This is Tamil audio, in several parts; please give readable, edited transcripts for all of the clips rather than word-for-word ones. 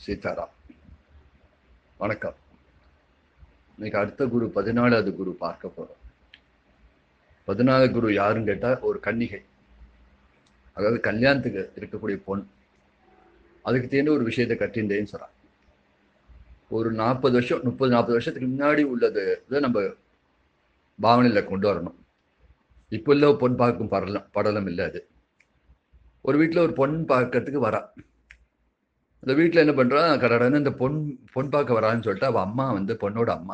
சீதாராம். வணக்கம். இன்னைக்கு அடுத்த குரு 14வது குரு பார்க்க போறோம். 14வது குரு யாருன்னு கேட்டா ஒரு கன்னிகை, அதாவது கல்யாணத்துக்கு இருக்கக்கூடிய பொண். அதுக்கு தேர்ந்து ஒரு விஷயத்தை கட்டின்றேன்னு சொல்றாங்க. ஒரு 40 வருஷம் 30-40 வருஷத்துக்கு முன்னாடி உள்ளது நம்ம பாவனையில கொண்டு வரணும். இப்போ இல்ல பொன் பார்க்கும் படலம் இல்லை. அது ஒரு வீட்டில் ஒரு பொன் பார்க்கறதுக்கு வரா. அந்த வீட்டில் என்ன பண்றா, கடன்னு இந்த பொன் பார்க்க வரான்னு சொல்லிட்டு அவள் அம்மா பொண்ணோட அம்மா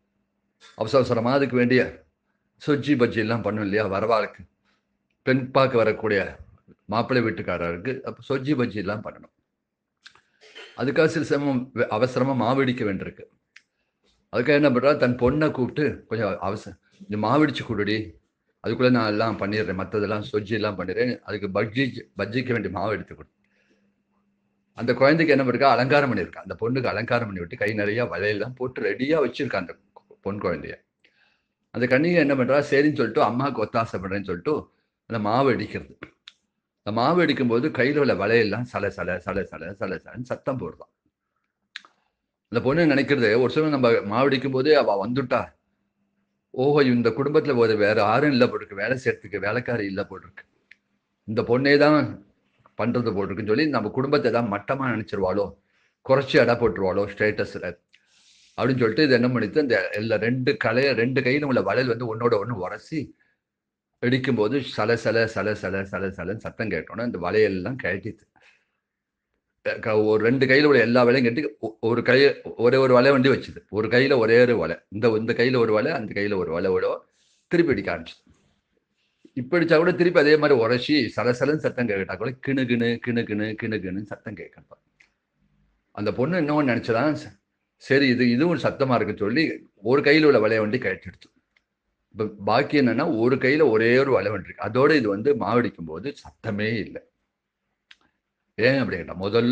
அவசரமா அதுக்கு வேண்டிய சொஜ்ஜி பஜ்ஜி எல்லாம் பண்ணும் இல்லையா, வரவாளுக்கு பெண் பார்க்க வரக்கூடிய மாப்பிள்ளை வீட்டுக்காரருக்கு அப்போ சொஜ்ஜி பஜ்ஜி எல்லாம் பண்ணணும். அதுக்காக சில சமயம் அவசரமா மாவடிக்க வேண்டியிருக்கு. அதுக்காக என்ன பண்றா, தன் பொண்ணை கூப்பிட்டு கொஞ்சம் அவசரம் இந்த மாவடிச்சு கொடுடி, அதுக்குள்ள நான் எல்லாம் பண்ணிடுறேன், மற்றதெல்லாம் சொஜ்ஜி எல்லாம் பண்ணிடுறேன், அதுக்கு பஜ்ஜிக்க வேண்டிய மாவு எடுத்து கொடு. அந்த குழந்தைக்கு என்ன பண்ணிருக்கா, அலங்காரம் பண்ணியிருக்கா. அந்த பொண்ணுக்கு அலங்காரம் பண்ணி விட்டு கை நிறைய வளையெல்லாம் போட்டு ரெடியா வச்சிருக்கா அந்த பொன் குழந்தைய. அந்த கன்னிகை என்ன பண்றா, சரின்னு சொல்லிட்டு அம்மாவுக்கு ஒத்தாசைப்படுறேன்னு சொல்லிட்டு அந்த மாவு அடிக்கிறது. அந்த மாவு அடிக்கும் போது கையில உள்ள வளையெல்லாம் சல சல சல சல சல சலன்னு சத்தம் போடுறான். அந்த பொண்ணு நினைக்கிறது, ஒரு சமயம் நம்ம மாவு அடிக்கும் போதே அவ வந்துட்டா, ஓஹோ இந்த குடும்பத்துல ஒரு வேற யாரும் இல்லை போட்டிருக்கு, வேலை செய்யறதுக்கு வேலைக்காரி இல்லை போட்டிருக்கு, இந்த பொண்ணே தான் பண்றது போட்டிருக்குன்னு சொல்லி நம்ம குடும்பத்தை தான் மட்டமா நினைச்சிருவாளோ, குறைச்சி அடை போட்டுருவாளோ ஸ்டேட்டஸ்ல அப்படின்னு சொல்லிட்டு இது என்ன பண்ணிட்டு, இந்த எல்லா ரெண்டு கையிலும் உள்ள வளையல் ஒன்னோட ஒன்று உரசி வெடிக்கும் போது சல சல சல சல சல சலன்னு சத்தம் கேட்டோன்னா இந்த வளையல்லாம் கழட்டிது. ஒரு ரெண்டு கையில உள்ள எல்லா வலையும் கட்டி ஒரு கை ஒரே ஒரு வலை வண்டி வச்சுது. ஒரு கையில ஒரே ஒரு வலை, இந்த கையில ஒரு வலை, அந்த கையில ஒரு வலை விட திருப்பி அடிக்க ஆரம்பிச்சுது. இப்ப அடிச்சா கூட திருப்பி அதே மாதிரி உரசி சலசலன்னு சத்தம் கேட்டா கூட கிணு கிணு கிணு கிணு கிணு கிணுன்னு சத்தம் கேட்கணும். அந்த பொண்ணு இன்னொன்னு நினைச்சதான், சரி இதுவும் சத்தமா இருக்குன்னு சொல்லி ஒரு கையில உள்ள வலைய வண்டி கழட்டிடுச்சு. இப்ப பாக்கி என்னன்னா, ஒரு கையில ஒரே ஒரு வலை வண்டி இருக்கு. அதோட இது மாவடிக்கும் போது சத்தமே இல்லை. ஏன் அப்படின்னா,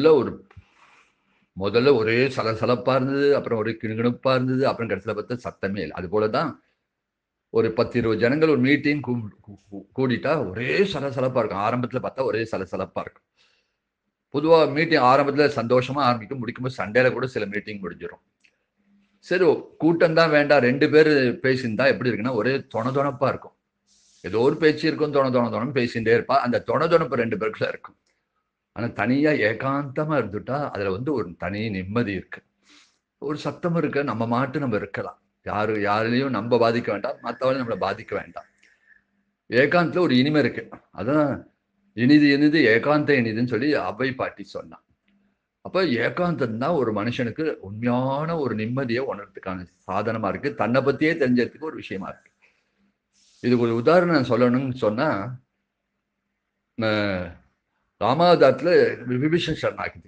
முதல்ல ஒரே சலசலப்பா இருந்தது, அப்புறம் ஒரே கிணுகிணுப்பா இருந்தது, அப்புறம் கடைசியில பார்த்தா சத்தமே இல்லை. அது போலதான் ஒரு 10-20 ஜனங்கள் ஒரு மீட்டிங் கூடிட்டா ஒரே சலசலப்பா இருக்கும். ஆரம்பத்துல பார்த்தா ஒரே சலசலப்பா இருக்கும். பொதுவா மீட்டிங் ஆரம்பத்துல சந்தோஷமா ஆரம்பிக்கும், முடிக்கும்போது சண்டையில கூட சில மீட்டிங் முடிஞ்சிடும். சரி, கூட்டம் தான் வேண்டாம், 2 பேர் பேசியிருந்தா எப்படி இருக்குன்னா ஒரே தொணதொணப்பா இருக்கும். ஏதோ ஒரு பேச்சு இருக்கும், தொண பேசிகிட்டே இருப்பா. அந்த தொணதொணப்பு 2 பேருக்குள்ள இருக்கும். ஆனா தனியா ஏகாந்தமா இருந்துட்டா அதுல ஒரு தனி நிம்மதி இருக்கு. ஒரு சத்தம் இருக்கு, நம்ம இருக்கலாம். யாரையும் நம்ம பாதிக்க வேண்டாம், மற்றவரையும் நம்மளை பாதிக்க வேண்டாம். ஏகாந்தத்துல ஒரு இனிமை இருக்கு. அதான் இனிது ஏகாந்த இனிதுன்னு சொல்லி அவ்வை பாட்டி சொன்னான். அப்ப ஏகாந்தம் தான் ஒரு மனுஷனுக்கு உண்மையான ஒரு நிம்மதியை உணர்றதுக்கான சாதனமா இருக்கு, தன்னை பத்தியே தெரிஞ்சதுக்கு ஒரு விஷயமா இருக்கு. இதுக்கு ஒரு உதாரணம் சொல்லணும்னு சொன்னா, ராமாவதாரத்துல விபீஷன் சரணாகிதி.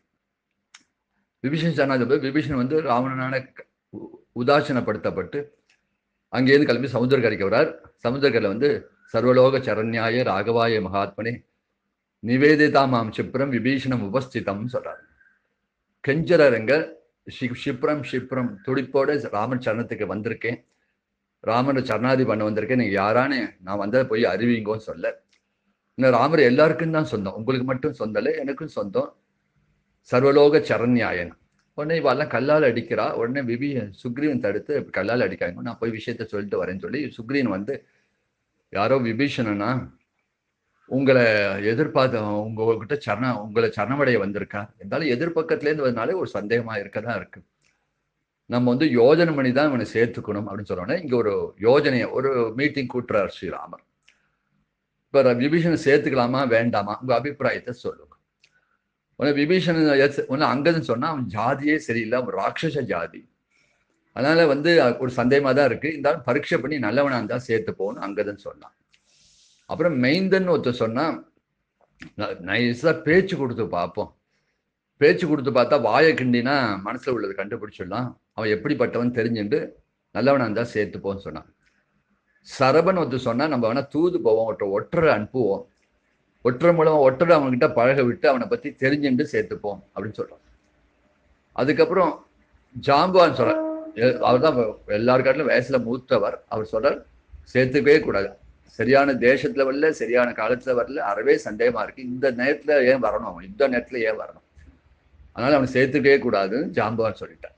விபீஷன் ராவணனான உதாசீனப்படுத்தப்பட்டு அங்கேருந்து கிளம்பி சமுத்திரக்கரைக்கு வர்றார். சமுத்திரக்கரையில சர்வலோக சரண்யாய ராகவாய மகாத்மனே நிவேதிதாமாம் சிப்ரம் விபீஷணம் உபஸ்திதம் சொல்றாரு. கெஞ்சரங்க ஷிப்ரம் துடிப்போட ராமன் சரணத்துக்கு வந்திருக்கேன், ராமனை சரணாதி பண்ண வந்திருக்கேன், நீங்க யாரானு நான் வந்ததை போய் அறிவிங்கோன்னு சொல்ல. இன்னும் ராமர் எல்லாருக்கும் தான் சொந்தம், உங்களுக்கு மட்டும் சொந்தம் இல்லை, எனக்கும் சொந்தம், சர்வலோக சரண்யாயன். உடனே இவெல்லாம் கல்லால் அடிக்கிறா. உடனே சுக்ரீவன் தடுத்து கல்லால் அடிக்காங்க, நான் போய் விஷயத்த சொல்லிட்டு வரேன்னு சொல்லி சுக்ரீவன் யாரோ விபீஷணனா உங்களை எதிர்பார்த்த உங்களை சரணமடைய வந்திருக்கா, இருந்தாலும் எதிர்பக்கத்துலேருந்து வந்தனாலே ஒரு சந்தேகமா இருக்கதான் இருக்கு. நம்ம யோஜனை பண்ணி தான் இவனை சேர்த்துக்கணும் அப்படின்னு சொல்றோன்னே இங்க ஒரு யோஜனையை ஒரு மீட்டிங் கூட்டுறார் ஸ்ரீராமர். இப்ப விபீஷனை சேர்த்துக்கலாமா வேண்டாமா, உங்க அபிப்பிராயத்தை சொல்லுங்க. விபீஷணன் அங்கதுன்னு சொன்னா அவன் ஜாதியே சரியில்லை, அவன் ராட்சச ஜாதி, அதனால ஒரு சந்தேகமா தான் இருக்கு, இருந்தாலும் பரீட்சை பண்ணி நல்லவனா இருந்தா சேர்த்து போகணும் அங்கதுன்னு சொன்னான். அப்புறம் மெய்ந்தன் ஒருத்தர் சொன்னா, நைஸா பேச்சு கொடுத்து பார்ப்போம், பேச்சு கொடுத்து பார்த்தா வாயை கிண்டினா மனசுல உள்ளது கண்டுபிடிச்சிடலாம், அவன் எப்படிப்பட்டவன் தெரிஞ்சுட்டு நல்லவனா இருந்தா சேர்த்துப்போன்னு சொன்னான். சரபன் ஒருத்தர் சொன்னா, நம்ம வேணா தூது போவோம், ஒற்றரை அனுப்புவோம், ஒற்றரை மூலமா ஒற்றரை அவன்கிட்ட பழக விட்டு அவனை பத்தி தெரிஞ்சுட்டு சேர்த்துப்போம் அப்படின்னு சொல்றான். அதுக்கப்புறம் ஜாம்பவான் சொல்றார், அவர் தான் எல்லாருக்காட்டிலும் வயசுல மூத்தவர், அவர் சொல்றார் சேர்த்துக்கவே கூடாது, சரியான தேசத்துல வரல, சரியான காலத்துல வரல, அறவே சந்தேகமா இருக்கு, இந்த நேரத்துல ஏன் வரணும், இந்த நேரத்துல ஏன் வரணும், அதனால அவனை சேர்த்துக்கவே கூடாதுன்னு ஜாம்பவான் சொல்லிட்டான்.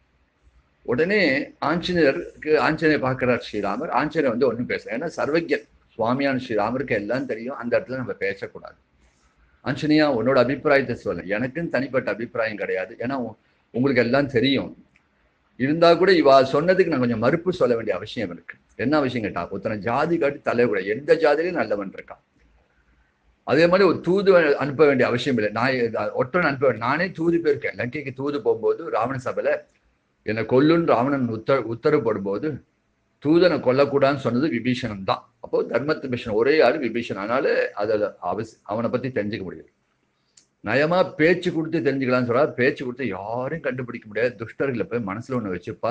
உடனே ஆஞ்சநேயர் பார்க்கிறார் ஸ்ரீராமர். ஆஞ்சநேயர் வந்து ஒன்றும் பேச, ஏன்னா சர்வஜன் சுவாமியான ஸ்ரீராமருக்கு எல்லாம் தெரியும், அந்த இடத்துல நம்ம பேசக்கூடாது. ஆஞ்சநேயா உன்னோட அபிப்பிராயத்தை சொல்ல, எனக்குன்னு தனிப்பட்ட அபிப்பிராயம் கிடையாது, ஏன்னா உங்களுக்கு எல்லாம் தெரியும். இருந்தா கூட இவா சொன்னதுக்கு நான் கொஞ்சம் மறுப்பு சொல்ல வேண்டிய அவசியம் இருக்கு. என்ன அவசியம் கேட்டா, ஒருத்தனை ஜாதி காட்டி தலைவிட, எந்த ஜாதியிலையும் நல்லவன் இருக்கான். அதே மாதிரி ஒரு தூது அனுப்ப வேண்டிய அவசியம் இல்லை. நான் ஒற்றன் அனுப்ப வேண்டிய, நானே தூது போயிருக்கேன். லங்கைக்கு தூது போகும்போது ராவண சபையில என்னை கொல்லுன்னு ராவணன் உத்தரவு போடும்போது தூதனை கொல்லக்கூடாதுன்னு சொன்னது விபீஷணன் தான். அப்போ தர்மத்து மிஷன் ஒரே ஆள் விபீஷன். அதனால அதில் அவனை பத்தி தெரிஞ்சுக்க முடியாது. நயமா பேச்சு கொடுத்து தெரிஞ்சுக்கலாம்னு சொல்றா. பேச்சு கொடுத்து யாரையும் கண்டுபிடிக்க முடியாது. துஷ்டர்களை போய் மனசுல ஒண்ணு வச்சுப்பா,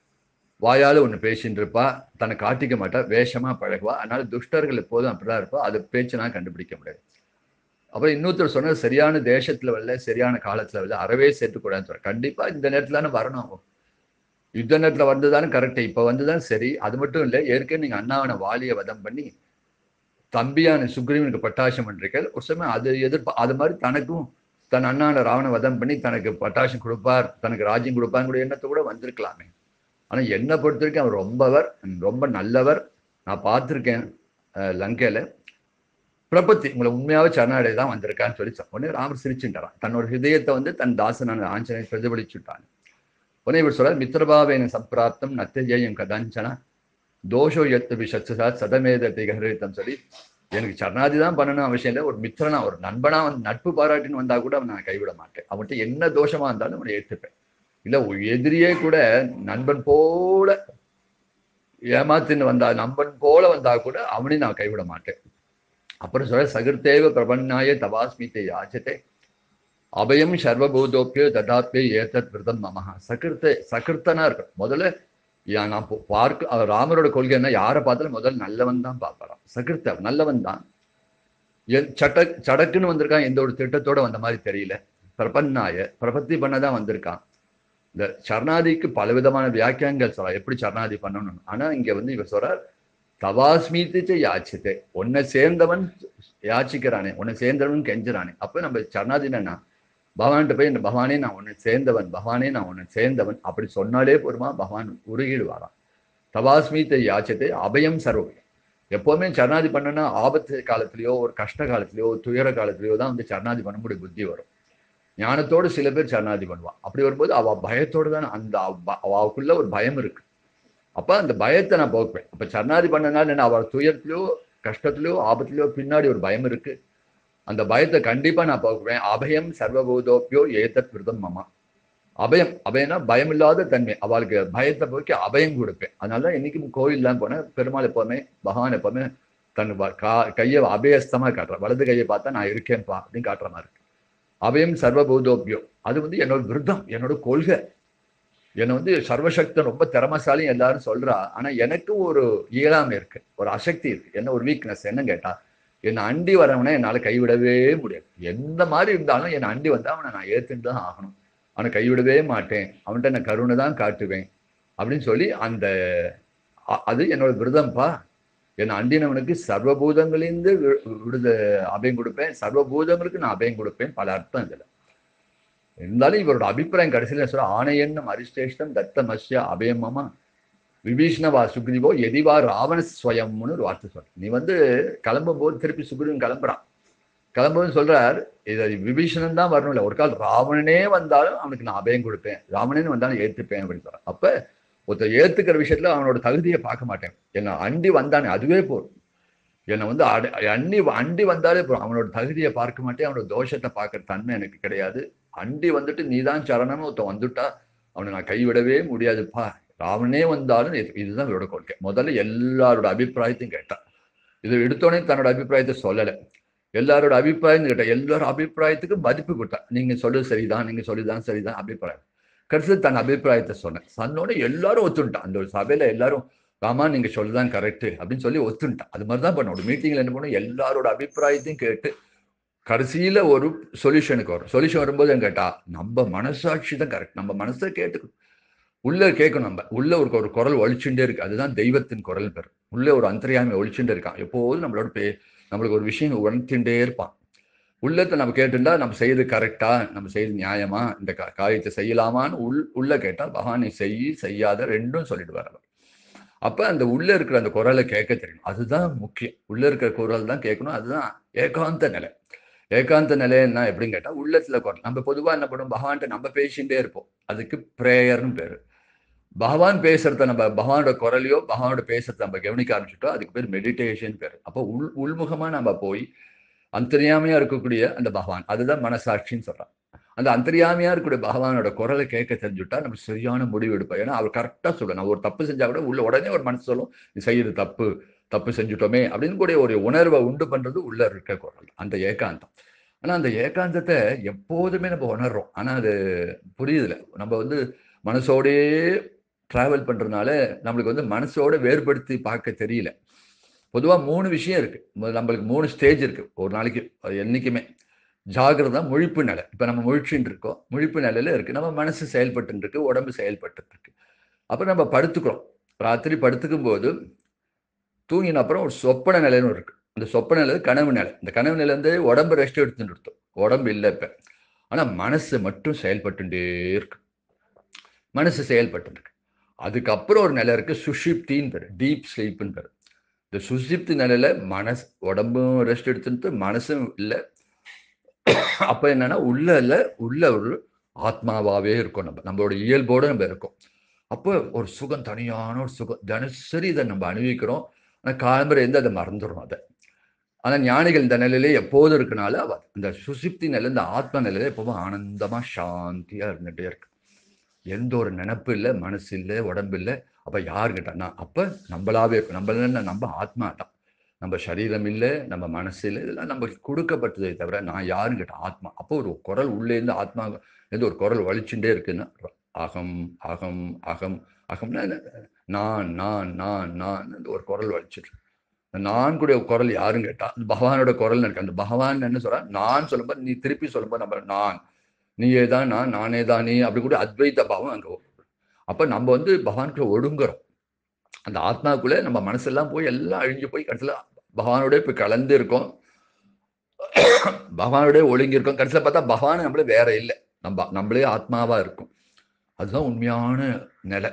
வாயால ஒண்ணு பேசிட்டு இருப்பா, தன்னை காட்டிக்க மாட்டா, வேஷமா பழகுவா. அதனால துஷ்டர்கள் எப்போதும் அப்படிதான் இருப்பா. அது பேச்சுனா கண்டுபிடிக்க முடியாது. அப்புறம் இன்னொருத்தர் சொன்னது, சரியான தேசத்துல வரல, சரியான காலத்துல வரல, அறவே சேர்த்துக்கூடாதுன்னு சொல்ற. கண்டிப்பா இந்த நேரத்துல வரணும், யுத்த நேரத்துல வந்துதானே கரெக்ட், இப்ப வந்துதான் சரி. அது மட்டும் இல்லை, ஏற்கனவே நீங்க அண்ணாவனை வாலிய வதம் பண்ணி தம்பியான சுக்ரீவனுக்கு பட்டாசம் பண்றீர்கள். ஒரு சமயம் அது மாதிரி தனக்கும் தன் அண்ணான ராவண வதம் பண்ணி தனக்கு பட்டாசம் கொடுப்பார், தனக்கு ராஜ்யம் கொடுப்பாருங்கிற எண்ணத்தை கூட வந்திருக்கலாமே. ஆனா என்னை பொறுத்த வரைக்கும் அவர் ரொம்ப நல்லவர். நான் பார்த்துருக்கேன் லங்கையில. பிரபத்தி உங்களை உண்மையாவே சரணாடை தான் வந்திருக்கான்னு சொல்லி உடனே ராமர் சிரிச்சுட்டாரான். தன்னோட ஹிருதயத்தை வந்து தன் தாசனான ஆஞ்சநேயர் பிரதிபலிச்சுட்டான். உடனே இவர் சொல்றார், மித்திரபாவேன சம்பிராப்தம் நத்தஜேயம் கதாஞ்சனா தோஷோ எத்து விஷத்சாத் சதமேத திகரித்தம் சொல்லி, எனக்கு சரணாதி தான் பண்ணணும் அவசியம் இல்லை, ஒரு மித்திரனா ஒரு நண்பனா வந்து நட்பு பாராட்டின்னு வந்தா கூட அவன் நான் கைவிட மாட்டேன். அவன்கிட்ட என்ன தோஷமா இருந்தாலும் அவனை ஏற்றுப்பேன். இல்ல எதிரியே கூட நண்பன் போல ஏமாத்தின்னு வந்தா, நண்பன் போல வந்தா கூட அவனையும் நான் கைவிட மாட்டேன். அப்புறம் சொல்ற, சகிர்த்தேவ பிரபன்னாய தவாஸ்மித்தை யாச்சத்தை அபயம் சர்வபூதோப்பியோ ததாப்பிய ஏத்தத் விரதம் நமஹா. சகிர்த்தனா இருக்கு. முதல்ல நான் பார்க்க ராமரோட கொள்கை என்ன, யாரை பார்த்தாலும் முதல்ல நல்லவன் தான் பார்ப்பாராம். சகிர்த்த நல்லவன் தான். சடக்குன்னு வந்திருக்கான், எந்த ஒரு திட்டத்தோட வந்த மாதிரி தெரியல. பிரபன்னாய பிரபத்தி பண்ணதான் வந்திருக்கான். இந்த சரணாதிக்கு பலவிதமான வியாக்கியங்கள் சொல்ற, எப்படி சரணாதி பண்ணணும். ஆனா இங்க வந்து இவர் சொல்றார், தவாஸ்மீத்து யாச்சித்தே, உன்னை சேர்ந்தவன் யாச்சிக்கிறானே, உன்னை சேர்ந்தவன் கெஞ்சுறானே. அப்ப நம்ம சரணாதினா பகவான்கிட்ட போய், இந்த பகவானே நான் உன்னை சேர்ந்தவன், பகவானே நான் உன்னை சேர்ந்தவன் அப்படி சொன்னாலே போருமா, பகவான் உருகிடுவாராம். தவாஸ்மீத்தை யாச்சத்தை அபயம் சர்வபயம். எப்பவுமே சரணாதி பண்ணனா ஆபத்து காலத்திலயோ, ஒரு கஷ்ட காலத்திலயோ, துயர காலத்திலயோ தான் வந்து சரணாதி பண்ண முடிய புத்தி வரும். ஞானத்தோடு சில பேர் சரணாதி பண்ணுவான். அப்படி வரும்போது அவ பயத்தோடு தான், அந்த அவளுக்குள்ள ஒரு பயம் இருக்கு. அப்ப அந்த பயத்தை நான் போக்குவேன். அப்ப சரணாதி பண்ணனால என்ன, அவள் துயரத்திலயோ கஷ்டத்திலயோ ஆபத்திலயோ பின்னாடி ஒரு பயம் இருக்கு. அந்த பயத்தை கண்டிப்பா நான் போக்குவேன். அபயம் சர்வபூதோப்பியோ ஏதத் விரதம் மமா. அபயம்னா பயம் இல்லாத தன்மை. அவளுக்கு பயத்தை போக்கி அபயம் கொடுப்பேன். அதனால இன்னைக்கு கோயில்லாம் போனேன், பெருமாள் எப்பவுமே பகவான் எப்பவுமே தன் கையை அபயஸ்தமா காட்டுற, வலது கையை பார்த்தா நான் இருக்கேன்ப்பா அப்படின்னு காட்டுற மாதிரி இருக்கு. அபயம் சர்வபூதோப்பியோ, அது வந்து என்னோட விரதம், என்னோட கொள்கை. என்னை வந்து சர்வசக்தன், ரொம்ப திறமசாலியும் எல்லாரும் சொல்றா. ஆனா எனக்கு ஒரு இயலாமை இருக்கு, ஒரு அசக்தி இருக்கு. என்ன ஒரு வீக்னஸ் என்ன கேட்டா, என்னை அண்டி வரவனை என்னால கைவிடவே முடியாது. எந்த மாதிரி இருந்தாலும் என்னை அண்டி வந்தா அவனை நான் ஏத்துட்டு தான் ஆகணும். அவனை கைவிடவே மாட்டேன், அவன்கிட்ட நான் கருணை தான் காட்டுவேன் அப்படின்னு சொல்லி அது என்னோட விரதம்ப்பா. என்னை அண்டினவனுக்கு சர்வபூதங்களிலிருந்து அபயம் கொடுப்பேன், சர்வபூதங்களுக்கு நான் அபயம் கொடுப்பேன். பல அர்த்தம் இதுல இருந்தாலும் இவரோட அபிப்பிராயம் கடைசியில் சொல்ற, ஆணையன்னம் அரிஷ்டேஷ்டம் தத்தமஸ்ய அபயமமா விபீஷ்ணவா சுக்ரீவோ எதிவா ராவண ஸ்வயம்னு ஒரு வார்த்தை சொல்ற. நீ வந்து கிளம்பும் போது திருப்பி சுக்ரீவன் கிளம்புறான். கிளம்புன்னு சொல்றார், இதை விபீஷணன் தான் வரணும் இல்லை, ஒரு கால் ராவணனே வந்தாலும் அவனுக்கு நான் அபயம் கொடுப்பேன், ராவணனே வந்தாலும் ஏத்துப்பேன் அப்படின்னு சொல்றான். அப்ப ஒருத்தர் ஏத்துக்கிற விஷயத்துல அவனோட தகுதியை பார்க்க மாட்டேன். என்னை அண்டி வந்தானே அதுவே போதும். என்னை வந்து அண்டி வந்தாலே போதும். அவனோட தகுதியை பார்க்க மாட்டேன், அவனோட தோஷத்தை பார்க்கற தன்மை எனக்கு கிடையாது. அண்டி வந்துட்டு நீதான் சரணம்னு ஒருத்தன் வந்துட்டா அவனை நான் கைவிடவே முடியாதுப்பா. ராவணனே வந்தாலும் இதுதான் இவரோட கொள்கை. முதல்ல எல்லாரோட அபிப்பிராயத்தையும் கேட்டான். இதை எடுத்தோடனே தன்னோட அபிப்பிராயத்தை சொல்லலை, எல்லாரோட அபிப்பிராயம் கேட்டா, எல்லாரும் அபிப்பிராயத்துக்கு மதிப்பு கொடுத்தா. நீங்க சொல்றது சரிதான், நீங்க சொல்லிதான் சரிதான் அபிப்பிராயம். கடைசியில் தன் அபிப்பிராயத்தை சொன்னோட எல்லாரும் ஒத்துட்டான். அந்த ஒரு சபையில எல்லாரும் ராமா நீங்க சொல்லுதான் கரெக்ட் அப்படின்னு சொல்லி ஒத்துட்டான். அது மாதிரிதான் பண்ண ஒரு மீட்டிங்ல என்ன பண்ணும், எல்லாரோட அபிப்பிராயத்தையும் கேட்டு கடைசியில ஒரு சொல்யூஷனுக்கு வரும். சொல்யூஷன் வரும்போது கேட்டா, நம்ம மனசாட்சி தான் கரெக்ட், நம்ம மனசை கேட்டுக்கணும், உள்ள கேட்கணும். நம்ம உள்ள ஒரு குரல் ஒழிச்சுட்டே இருக்கு, அதுதான் தெய்வத்தின் குரல் பெறும். உள்ள ஒரு அந்தரியாமை ஒழிச்சுட்டே இருக்கான், எப்போதும் நம்மளுக்கு ஒரு விஷயம் உணர்த்திண்டே இருப்பான். உள்ளத்தை நம்ம கேட்டுட்டா நம்ம செய்யறது கரெக்டா, நம்ம செய்யறது நியாயமா, இந்த காரியத்தை செய்யலாமான்னு உள்ள கேட்டா பகவான் நீ செய்யாத ரெண்டும் சொல்லிடுவார் அவர். அப்ப அந்த உள்ள இருக்கிற அந்த குரலை கேட்க தெரியும். அதுதான் முக்கியம். உள்ள இருக்கிற குரல் தான் கேட்கணும். அதுதான் ஏகாந்த நிலை. ஏகாந்த நிலைன்னா எப்படின்னு கேட்டா, உள்ளத்துல குரல். நம்ம பொதுவா என்ன பண்ணுவோம், பகவான்ட்ட நம்ம பேசிட்டே இருப்போம். அதுக்கு பிரேயர்ன்னு பேரு. பகவான் பேசுறத நம்ம பகவானோட குரலையோ, பகவானோட பேசுறத நம்ம கவனிக்க ஆரம்பிச்சுட்டோம். அதுக்கு பேர் மெடிடேஷன் பேரு. அப்போ உள்முகமா நம்ம போய் அந்தர்யாமியா இருக்கக்கூடிய அந்த பகவான், அதுதான் மனசாட்சின்னு சொல்றான். அந்த அந்தர்யாமியா இருக்கக்கூடிய பகவானோட குரலை கேட்க தெரிஞ்சுட்டா நம்ம சரியான முடிவு எடுப்போம். ஏன்னா அவர் கரெக்டா சொல்லும். நான் ஒரு தப்பு செஞ்சா கூட உள்ள உடனே ஒரு மனசு சொல்லும், நீ செய்யறது தப்பு, தப்பு செஞ்சுட்டோமே அப்படின்னு கூடிய ஒரு உணர்வை உண்டு பண்றது உள்ள இருக்க குரல். அந்த ஏகாந்தம். ஆனா அந்த ஏகாந்தத்தை எப்போதுமே நம்ம உணர்றோம். ஆனா அது புரியுதுல. நம்ம மனசோடயே டிராவல் பண்றதுனால நம்மளுக்கு மனசோட வேறுபடுத்தி பார்க்க தெரியல. பொதுவா 3 விஷயம் இருக்கு. நம்மளுக்கு 3 ஸ்டேஜ் இருக்கு. ஒரு நாளைக்கு என்னைக்குமே. ஜாகிரதா, முழிப்பு நிலை. இப்ப நம்ம முழிச்சுட்டு இருக்கோம். முழிப்பு நிலையில இருக்கு. நம்ம மனசு செயல்பட்டுட்டு இருக்கு. உடம்பு செயல்பட்டுட்டு இருக்கு. அப்புறம் நம்ம படுத்துக்கிறோம். ராத்திரி படுத்துக்கும்போது தூங்கின அப்புறம் ஒரு சொப்பன நிலைன்னு இருக்கு. அந்த சொப்பன நிலை கனவு நிலை. இந்த கனவு நிலை உடம்பு ரெஸ்ட் எடுத்துட்டு இருக்கும். உடம்பு இல்ல இப்ப. ஆனா மனசு மட்டும் செயல்பட்டுட்டே இருக்கு. மனசு செயல்பட்டு இருக்கு. அதுக்கப்புறம் ஒரு நிலை இருக்கு. சுஷுப்தின்னு பேரு. டீப் ஸ்லீப்ன்னு பேரு. இந்த சுஷுப்தி நிலையில உடம்பும் ரெஸ்ட் எடுத்துட்டு மனசும் இல்ல. அப்ப என்னன்னா உள்ள ஒரு ஆத்மாவாவே இருக்கும் நம்ம. நம்மளோட இயல்போட நம்ம இருக்கோம். அப்போ ஒரு சுகம், தனியான ஒரு சுகம். தினசரி இதை நம்ம அனுபவிக்கிறோம். ஆனா காலம்பரை அதை மறந்துடும் அதை. ஆனா ஞானிகள் இந்த நிலையிலே எப்போதும் இருக்கனால இந்த சுசுப்தி நிலை, இந்த ஆத்ம நிலையில எப்பவும் ஆனந்தமா சாந்தியா இருந்துட்டே இருக்கு. எந்த ஒரு நினைப்பு இல்லை, மனசு இல்லை, உடம்பு இல்லை. அப்ப யாருக்கிட்டனா அப்ப நம்மளாவே இருக்கும். நம்ம ஆத்மா தான். நம்ம சரீரம் இல்லை, நம்ம மனசு இல்லை, இதெல்லாம் நமக்கு கொடுக்கப்பட்டதை தவிர நான் யாருன்னு கேட்டேன், ஆத்மா. அப்போ ஒரு குரல் உள்ளே இருந்து ஆத்மா ஒரு குரல் வலிச்சுட்டே இருக்குன்னா அகம் அகம் அகம் அகம்னா நான் நான் நான் நான் ஒரு குரல் வலிச்சிட்டு நான் கூட குரல் யாருன்னு கேட்டா பகவானோட குரல் இருக்கு. அந்த பகவான் என்ன சொல்ற, நான் சொல்லும்போது நீ திருப்பி சொல்லும்போது நம்ம நான், நீயே தான் நான், நானே தான் நீ, அப்படி கூட அத்வைத பாவம் அங்க. அப்ப நம்ம பகவானுக்குள்ள ஒடுங்குறோம். அந்த ஆத்மாவுக்குள்ள நம்ம மனசெல்லாம் போய் எல்லாம் அழிஞ்சு போய் கடைசியில பகவானோட போய் கலந்து இருக்கோம். பகவானோட ஒழுங்கி இருக்கோம். கடைசியில பார்த்தா பகவான் நம்மள வேற இல்லை. நம்மளே ஆத்மாவா இருக்கும். அதுதான் உண்மையான நிலை.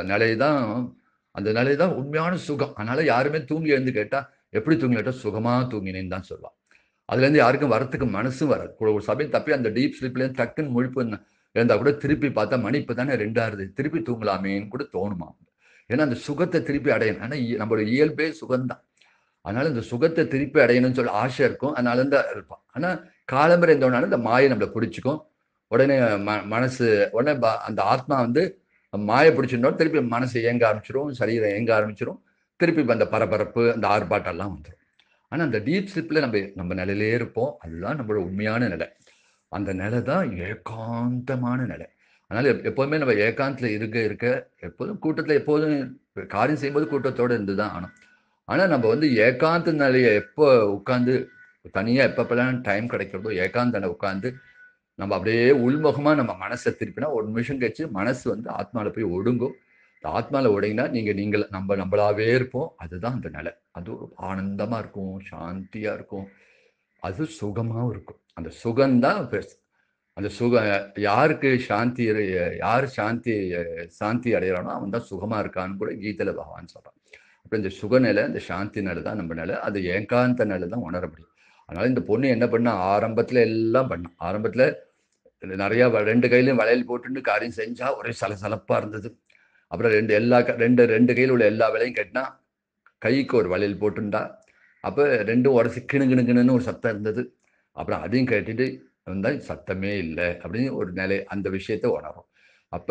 அந்த நிலை தான் உண்மையான சுகம். அதனால யாருமே தூங்கி எழுந்து கேட்டா எப்படி தூங்கி கேட்டா சுகமா தூங்கினேன்னு தான் சொல்லுவான். அதுல இருந்து யாருக்கும் வரத்துக்கு மனசும் வராது. ஒரு சமயம் தப்பி அந்த டீப் ஸ்லீப்ல இருந்து டக்குன்னு முழிப்பு இருந்தா கூட திருப்பி பார்த்தா மணி இப்பதானே 2 ஆகுது, திருப்பி தூங்கலாமேன்னு கூட தோணுமா. ஏன்னா அந்த சுகத்தை திருப்பி அடையணும். ஆனா நம்மளோட இயல்பே சுகம்தான். அதனால இந்த சுகத்தை திருப்பி அடையணும்னு சொல்லி ஆசை இருக்கும். அதனால தான் இருப்பான். ஆனா காலம்பரை இருந்தோம்னாலும் இந்த மாயை நம்மளை பிடிச்சிக்கும். உடனே மனசு உடனே அந்த ஆத்மா மாயை பிடிச்சிருந்தோம் திருப்பி மனசு இயங்க ஆரம்பிச்சிடும், சரீரம் இயங்க ஆரம்பிச்சிடும். திருப்பி அந்த பரபரப்பு, அந்த ஆர்ப்பாட்டம் எல்லாம் வந்துடும். ஆனா அந்த டீப் ஸ்லீப்ல நம்ம நிலையிலே இருப்போம். அதுதான் நம்மளோட உண்மையான நிலை. அந்த நிலை தான் ஏகாந்தமான நிலை. அதனால எப்போதுமே நம்ம ஏகாந்தத்துல இருக்க இருக்க எப்போதும் கூட்டத்துல எப்போதும் காரியம் செய்யும்போது கூட்டத்தோட இருந்துதான் ஆகணும். ஆனா நம்ம ஏகாந்த நிலையை எப்போ உட்கார்ந்து தனியா எப்பப்பெல்லாம் டைம் கிடைக்கிறதோ ஏகாந்த நிலை உட்கார்ந்து நம்ம அப்படியே உள்முகமா நம்ம மனசை திருப்பினா ஒரு நிமிஷம் கழிச்சு மனசு ஆத்மால போய் ஒடுங்கும். ஆத்மால ஒடுங்கினா நம்மளாவே இருப்போம். அதுதான் அந்த நிலை. அது ஒரு ஆனந்தமா இருக்கும், சாந்தியா இருக்கும், அது சுகமாவும் இருக்கும். அந்த சுகம்தான் பெருசு. அந்த சுகம் யாருக்கு சாந்தி, யாரு சாந்தி அடைகிறானோ அவன் தான் சுகமா இருக்கான்னு கூட கீதையில பகவான் சொல்றான். அப்ப இந்த சுகநிலை, இந்த சாந்தி நிலை தான் நம்ம நிலை. அது ஏகாந்த நிலை தான் உணர முடியும். அதனால இந்த பொண்ணு என்ன பண்ணா, ஆரம்பத்துல எல்லாம் பண்ணா. ஆரம்பத்துல நிறைய 2 கையிலும் வளையல் போட்டுட்டு காரியம் செஞ்சா ஒரே சலசலப்பா இருந்தது. அப்புறம் ரெண்டு கையில் உள்ள எல்லா வேலையும் கட்டினா கைக்கு ஒரு வளையல் போட்டுண்டா. அப்ப 2ம் உடச்சி கிணுகிணுன்னு ஒரு சத்தம் இருந்தது. அப்புறம் அதையும் கேட்டுட்டு சத்தமே இல்லை அப்படின்னு ஒரு நிலை, அந்த விஷயத்த உணரும். அப்ப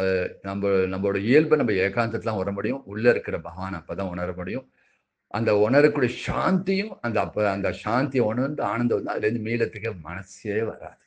நம்மளோட இயல்பை நம்ம ஏகாந்தத்துல உணர முடியும். உள்ள இருக்கிற பகவான் அப்பதான் உணர முடியும். அந்த உணரக்கூடிய சாந்தியும் அந்த சாந்தியை உணர்ந்து ஆனந்தம் அதுல இருந்து மீளத்துக்கு மனசே வராது.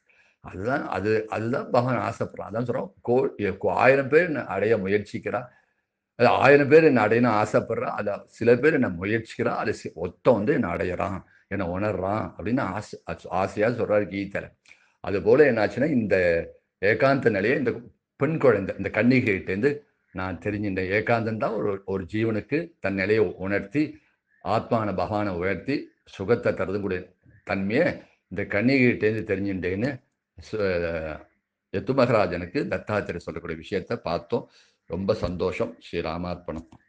அதுதான் பகவான் ஆசைப்படுறான். அதான் சொல்றோம், 1000 பேர் என்னை அடைய முயற்சிக்கிறா, அது 1000 பேர் என்னை அடையணும் ஆசைப்படுறா, அத சில பேர் என்ன முயற்சிக்கிறா, அது ஒருத்தன் என்னை அடையறான், என்னை உணர்றான் அப்படின்னு ஆசையா சொல்றாரு கீதையில. அது போல என்னாச்சுன்னா இந்த ஏகாந்த நிலையை இந்த பெண் குழந்தை, இந்த கன்னிகைகிட்ட இருந்து நான் தெரிஞ்சின்றேன். ஏகாந்தம் தான் ஒரு ஜீவனுக்கு தன் நிலையை உணர்த்தி ஆத்மான பகவானை உயர்த்தி சுகத்தை தரதுக்கூடிய தன்மையை இந்த கன்னிகைகிட்டேருந்து தெரிஞ்சுட்டேன்னு யது மகாராஜனுக்கு தத்தாத்திரேயர் சொல்லக்கூடிய விஷயத்த பார்த்தோம். ரொம்ப சந்தோஷம். ஸ்ரீராமார்ப்பணம்.